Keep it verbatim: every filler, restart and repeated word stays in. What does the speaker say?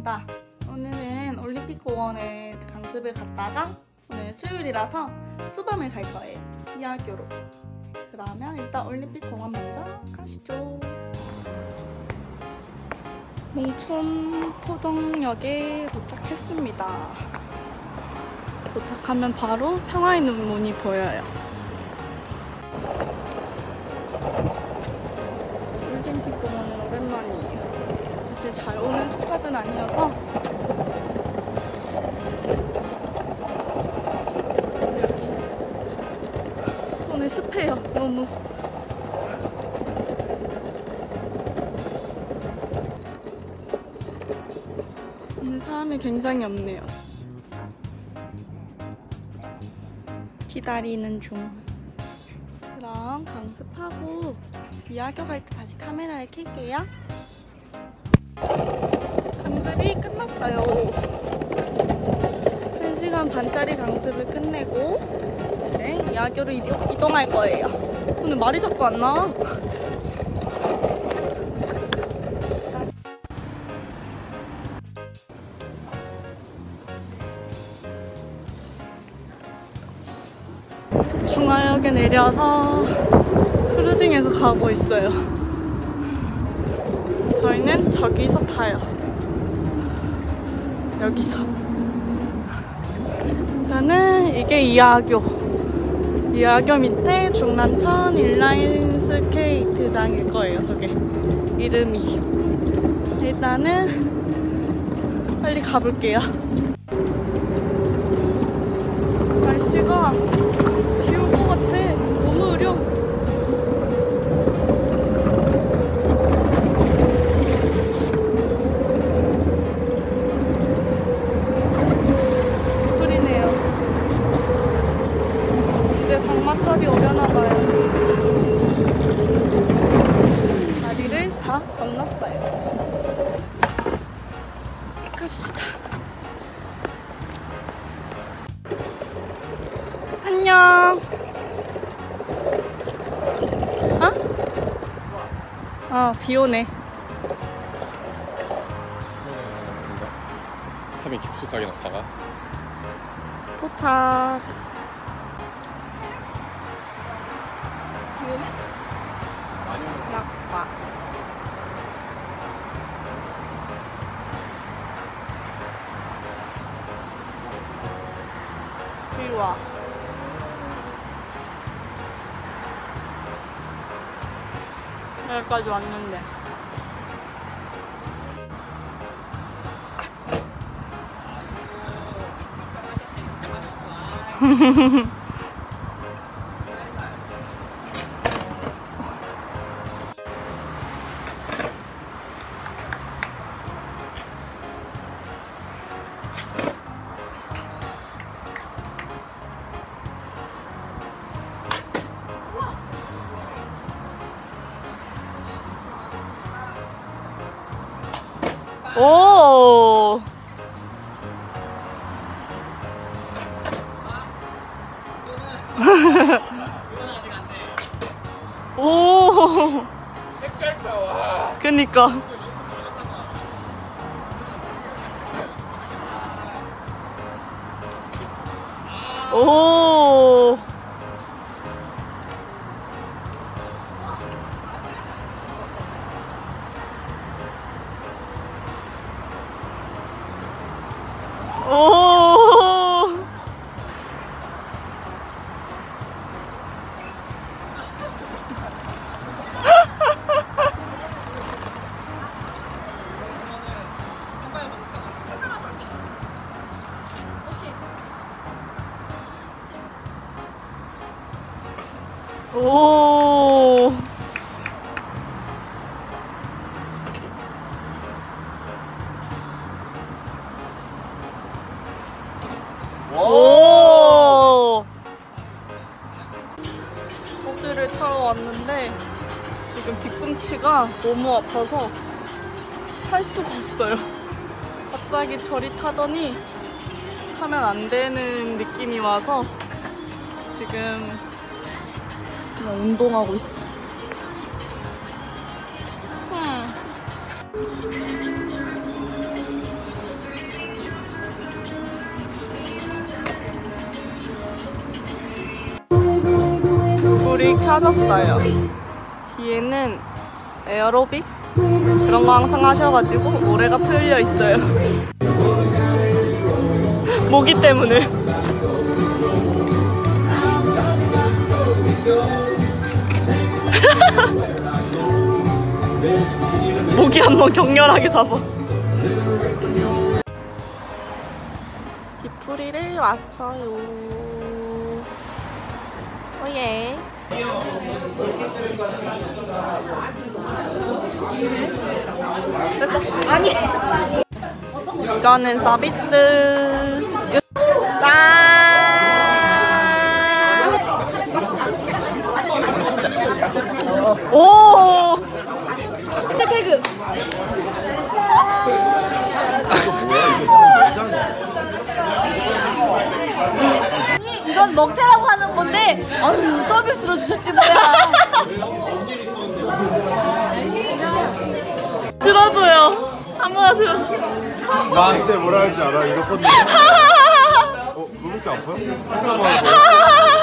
왔습니다. 오늘은 올림픽공원에 강습을 갔다가 오늘 수요일이라서 수밤을 갈 거예요. 이하교로. 그러면 일단 올림픽공원 먼저 가시죠. 몽촌 토동역에 도착했습니다. 도착하면 바로 평화의 눈문이 보여요. 올림픽공원은 오랜만이에요. 사실 잘 오는 스팟은 아니어서 여기 오늘 습해요. 너무. 오늘 사람이 굉장히 없네요. 기다리는 중. 그럼 강습하고 이하교 갈 때 다시 카메라를 켤게요. 강습이 끝났어요. 한 시간 반짜리 강습을 끝내고 네, 이하교로 이동할 거예요. 오늘 말이 자꾸 안 나와. 중화역에 내려서 크루징해서 가고 있어요. 저희는 저기서 타요. 여기서. 일단은 이게 이하교. 이하교 밑에 중랑천 인라인 스케이트장일 거예요. 저게 이름이. 일단은 빨리 가볼게요. 날씨가 비 올 것 같아. 너무 으려. 흐리네요. 이제 장마철이 오려나봐요. 다리를 다 건넜어요. 갑시다. 안녕. 어? 아, 비 오네. 탑이 깊숙하게 나다가 도착. 비 오네? 약과. 이리 와. 여기까지 왔는데. 오! 오! 색깔 좋아. 그니까. 오! 오! 오! 오! 보드를 타러 왔는데 지금 뒤꿈치가 너무 아파서 탈 수가 없어요. 갑자기 저리 타더니 타면 안 되는 느낌이 와서 지금 그냥 운동하고 있어. 음. 불이 켜졌어요. 뒤에는 에어로빅 그런 거 항상 하셔가지고 노래가 틀려 있어요. 모기 때문에. 모기 한 번 격렬하게 잡아. 디프리를 왔어요. 오예. 됐어. 아니. 이거는 서비스. 짠. 오. 태그. 이건 먹태라고 하는 건데, 아유, 서비스로 주셨지 뭐야. 들어줘요. 아무나 들어줘. 나한테 뭐라 할지 알아? 이거 건데. 어? 그거밖에 안 보여?